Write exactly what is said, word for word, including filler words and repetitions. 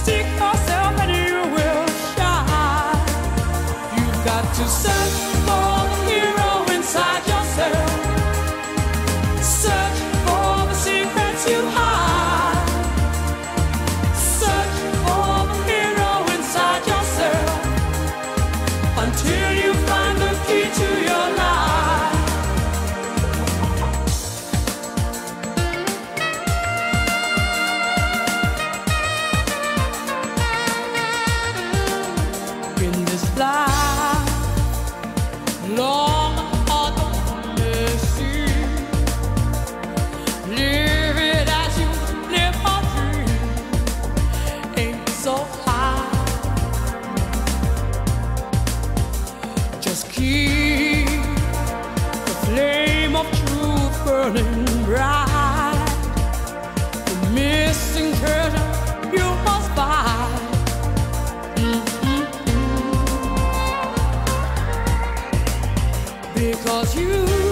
Seek yourself and you will shine. You've got to search for the hero inside yourself. Search for the secrets you hide. Search for the hero inside yourself until you find the key to your life. In this life, long hard to see, live it as you live a dream, ain't so high. Just keep the flame of truth burning bright. The missing treasure you must find. Because you